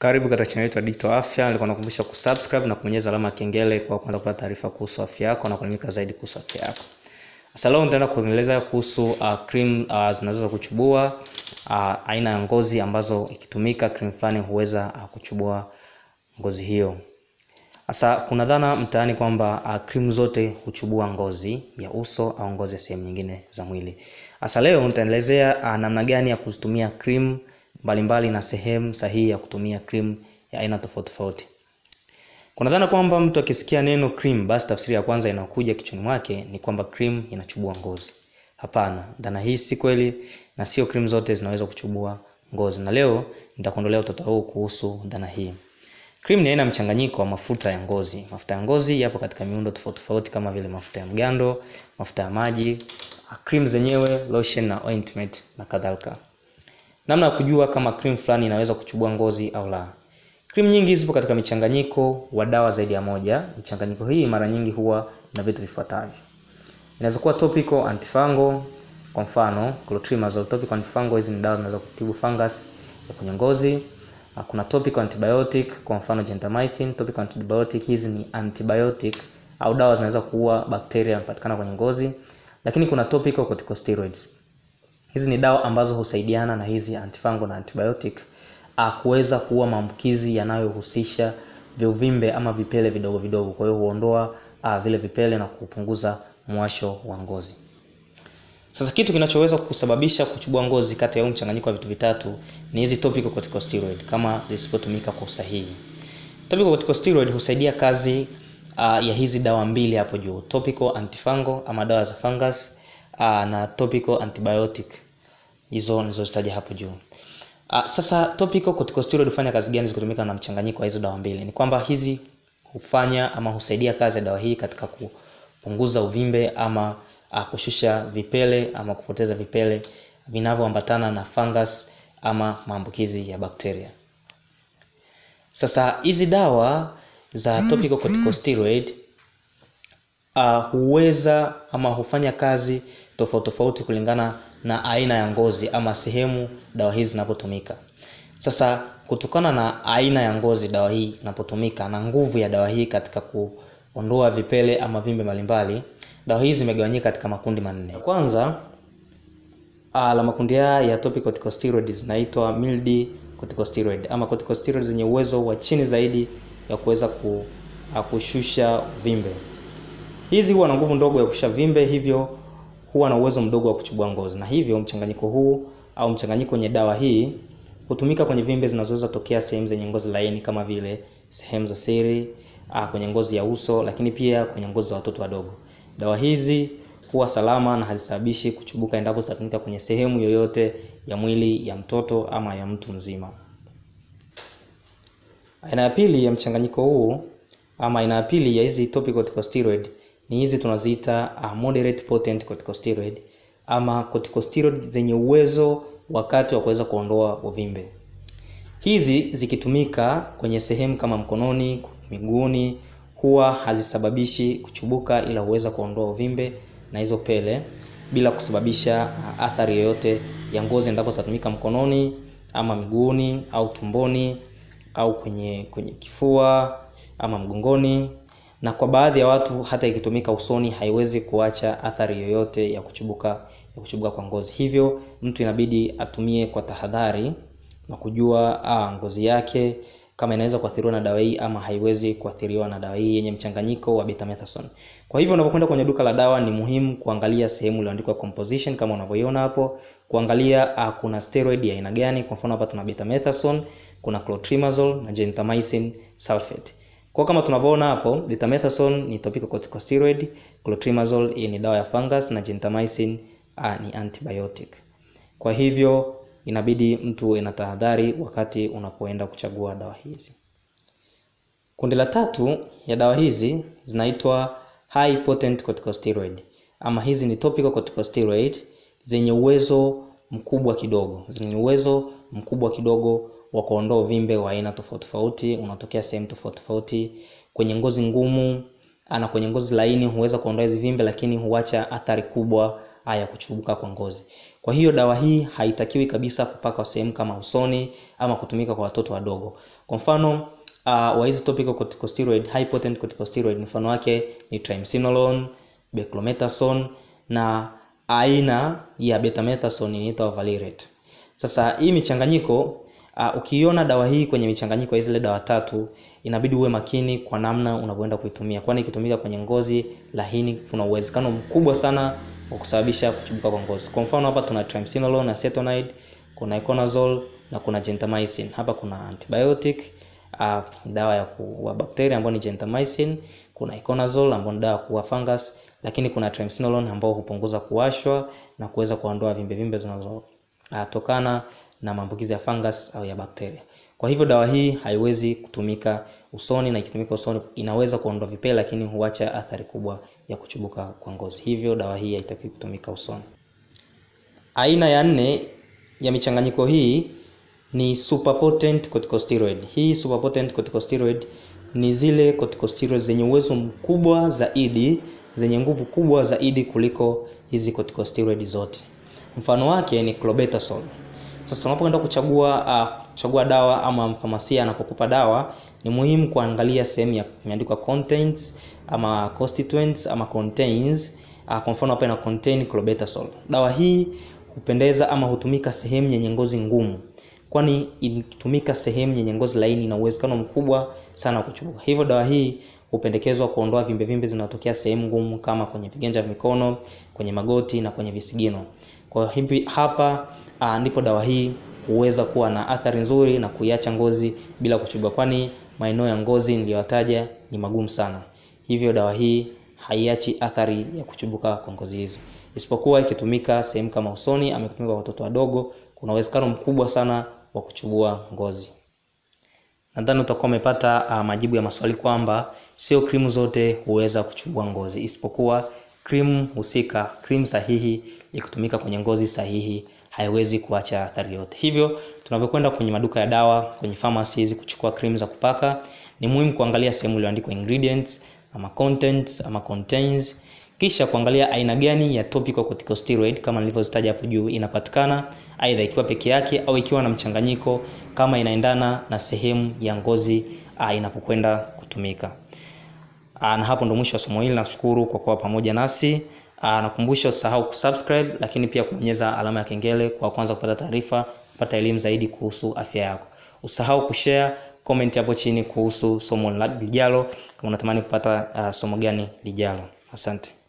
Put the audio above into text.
Karibu katika channel yetu ya Digital Afya. Nilikuwa nakukumbusha kusubscribe na kubonyeza alama ya kengele kwa kwanza kupata taarifa kuhusu afya yako na kuelimika zaidi kuhusu afya yako. Sasa leo nitaenda kueleza kuhusu cream zinazoweza kuchubua, aina ya ngozi ambazo ikitumika cream fulani huweza kuchubua ngozi hiyo. Sasa kuna dhana mtaani kwamba cream zote huchubua ngozi ya uso au ngozi ya sehemu nyingine za mwili. Sasa leo nitaelezea namna gani ya kutumia cream mbalimbali na sehemu sahihi ya kutumia cream ya aina tofauti tofauti. Kuna dhana kwamba mtu akisikia neno cream basi tafsiri ya kwanza inakuja kichwani mwake ni kwamba cream inachubua ngozi. Hapana, dhana hii si kweli na sio cream zote zinaweza kuchubua ngozi. Na leo nitakuondolea utata huu kuhusu dhana hii. Cream ni aina mchanganyiko wa mafuta ya ngozi. Mafuta ya ngozi yapo katika miundo tofauti tofauti kama vile mafuta ya mgando, mafuta ya maji, cream zenyewe, lotion na ointment na kadhalika. Namna ya kujua kama cream fulani inaweza kuchubua ngozi au la. Cream nyingi zipo katika michanganyiko wa dawa zaidi ya moja. Michanganyiko hii mara nyingi huwa na vitu vifuatavyo. Inaweza kuwa topical antifungal, kwa mfano clotrimazole. Topical antifungal hizi ni dawa zinaweza kutibu fungus ya kwenye ngozi. Kuna topical antibiotic, kwa mfano gentamicin. Topical antibiotic hizi ni antibiotic au dawa zinaweza kuua bakteria yanayopatikana kwenye ngozi. Lakini kuna topical corticosteroids. Hizi ni dawa ambazo husaidiana na hizi antifungal na antibiotic kuweza kuua maambukizi yanayohusisha uvimbe ama vipele vidogo vidogo. Kwa hiyo huondoa vile vipele na kupunguza mwasho wa ngozi. Sasa kitu kinachoweza kusababisha kuchubua ngozi kati ya mchanganyiko wa vitu vitatu ni hizi topical corticosteroid kama zisipotumika kwa usahihi. Topical corticosteroid husaidia kazi ya hizi dawa mbili hapo juu, topical antifungal ama dawa za fungus na topical antibiotic. Hizo nilizozitaja hapo juu. Sasa topical corticosteroid hufanya kazi gani zikitumika na mchanganyiko wa hizo dawa mbili? Ni kwamba hizi hufanya ama husaidia kazi ya dawa hii katika kupunguza uvimbe ama kushusha vipele ama kupoteza vipele vinavyoambatana na fungus ama maambukizi ya bakteria. Sasa hizi dawa za topical corticosteroid huweza ama hufanya kazi tofauti tofauti kulingana na aina ya ngozi ama sehemu dawa hizi zinapotumika. Sasa kutokana na aina ya ngozi dawa hii inapotumika na nguvu ya dawa hii katika kuondoa vipele ama vimbe mbalimbali, dawa hizi zimegawanyika katika makundi manne. Kwanza, la makundi ya topical corticosteroid zinaitwa mild corticosteroid ama corticosteroid zenye uwezo wa chini zaidi ya kuweza kushusha vimbe. Hizi huwa na nguvu ndogo ya kushusha vimbe, hivyo huwa na uwezo mdogo wa kuchubua ngozi. Na hivyo mchanganyiko huu au mchanganyiko kwenye dawa hii hutumika kwenye vimbe zinazoweza tokea sehemu zenye ngozi laini kama vile sehemu za siri, kwenye ngozi ya uso, lakini pia kwenye ngozi za watoto wadogo. Dawa hizi huwa salama na hazisababishi kuchubuka endapo zitatumika kwenye sehemu yoyote ya mwili ya mtoto ama ya mtu mzima. Aina ya pili ya mchanganyiko huu ama aina ya pili ya hizi topical corticosteroid ni hizi tunaziita moderate potent corticosteroid ama corticosteroid zenye uwezo wakati wa kuweza kuondoa uvimbe. Hizi zikitumika kwenye sehemu kama mkononi, miguuni, huwa hazisababishi kuchubuka ila huweza kuondoa uvimbe na hizo pele bila kusababisha athari yoyote ya ngozi endapo zitatumika mkononi ama miguuni au tumboni au kwenye kifua ama mgongoni. Na kwa baadhi ya watu hata ikitumika usoni haiwezi kuacha athari yoyote ya kuchubuka kwa ngozi. Hivyo mtu inabidi atumie kwa tahadhari na kujua ngozi yake kama inaweza kuathiriwa na dawa hii ama haiwezi kuathiriwa na dawa hii yenye mchanganyiko wa betamethasone. Kwa hivyo unapokwenda kwenye duka la dawa ni muhimu kuangalia sehemu iliyoandikwa composition kama unavyoiona hapo, kuangalia kuna steroid ya aina gani. Kwa mfano hapa tuna betamethasone, kuna clotrimazole na gentamicin sulfate. Kwa kama tunavyoona hapo, betamethasone ni topical corticosteroid, clotrimazole ni dawa ya fungus na gentamicin ni antibiotic. Kwa hivyo inabidi mtu ena tahadhari wakati unapoenda kuchagua dawa hizi. Kundi la tatu ya dawa hizi zinaitwa high potent corticosteroid ama hizi ni topical corticosteroid zenye uwezo mkubwa kidogo wa kuondoa uvimbe wa aina tofauti tofauti unatokea sehemu tofauti tofauti. Kwenye ngozi ngumu na kwenye ngozi laini huweza kuondoa hizo vimbe, lakini huacha athari kubwa ya kuchubuka kwa ngozi. Kwa hiyo dawa hii haitakiwi kabisa kupaka sehemu kama usoni ama kutumika kwa watoto wadogo. Kwa mfano wa hizi topical corticosteroid, high potent corticosteroid, mfano wake ni triamcinolone, beclomethasone na aina ya betamethasone inaitwa valerate. Sasa hii michanganyiko ukiona dawa hii kwenye michanganyiko ya zile dawa tatu, inabidi uwe makini kwa namna unavyoenda kuitumia, kwani ikitumika kwenye ngozi laini kuna uwezekano mkubwa sana wa kusababisha kuchubuka kwa ngozi. Kwa mfano hapa tuna triamcinolone, acetonide, kuna iconazole na kuna gentamicin. Hapa kuna antibiotic, dawa ya kuua bakteria ambayo ni gentamicin, kuna iconazole ambayo ni dawa ya kuua fungus, lakini kuna triamcinolone ambayo hupunguza kuwashwa na kuweza kuondoa vimbe zinazotokana na maambukizi ya fungus au ya bakteria. Kwa hivyo dawa hii haiwezi kutumika usoni, na ikitumika usoni inaweza kuondoa vipele lakini huacha athari kubwa ya kuchubuka kwa ngozi. Hivyo dawa hii haitakiwi kutumika usoni. Aina ya 4 ya michanganyiko hii ni super potent corticosteroid. Hii super potent corticosteroid ni zile corticosteroid zenye uwezo mkubwa zaidi, zenye nguvu kubwa zaidi kuliko hizi corticosteroid zote. Mfano wake ni clobetasol. Sasa unapoenda kuchagua dawa ama mfamasia anapokupa dawa, ni muhimu kuangalia sehemu ya imeandikwa contents ama constituents ama contains. Kwa mfano hapa ina contain clobetasol. Dawa hii hupendeza ama hutumika sehemu yenye ngozi ngumu, kwani ikitumika sehemu yenye ngozi laini na uwezekano mkubwa sana kuchubuka. Hivyo dawa hii hupendekezwa kuondoa vimbe zinazotokea sehemu ngumu kama kwenye viganja vya mikono, kwenye magoti na kwenye visigino. Kwa hivyo hapa ndipo dawa hii huweza kuwa na athari nzuri na kuiacha ngozi bila kuchubuka, kwani maeneo ya ngozi niliyotaja ni magumu sana. Hivyo dawa hii haiachi athari ya kuchubuka kwa ngozi hizi, isipokuwa ikitumika sehemu kama usoni ama ikitumika kwa watoto wadogo, kuna uwezekano mkubwa sana wa kuchubua ngozi. Nadhani utakuwa umepata majibu ya maswali kwamba sio krimu zote huweza kuchubua ngozi, isipokuwa krimu husika, krimu sahihi ikitumika kwenye ngozi sahihi haiwezi kuacha athari yote. Hivyo tunavyokwenda kwenye maduka ya dawa, kwenye pharmacies kuchukua krimu za kupaka, ni muhimu kuangalia sehemu iliyoandikwa ingredients ama contents ama contains, kisha kuangalia aina gani ya topical corticosteroid kama nilivyozitaja hapo juu inapatikana, aidha ikiwa peke yake au ikiwa na mchanganyiko, kama inaendana na sehemu ya ngozi inapokwenda kutumika. Na hapo ndo mwisho wa somo hili. Nashukuru kwa kuwa pamoja nasi. Nakumbusha usahau kusubscribe, lakini pia kubonyeza alama ya kengele kwa kwanza kupata taarifa, kupata elimu zaidi kuhusu afya yako. Usahau kushare, comment hapo chini kuhusu somo lijalo kama unatamani kupata somo gani lijalo. Asante.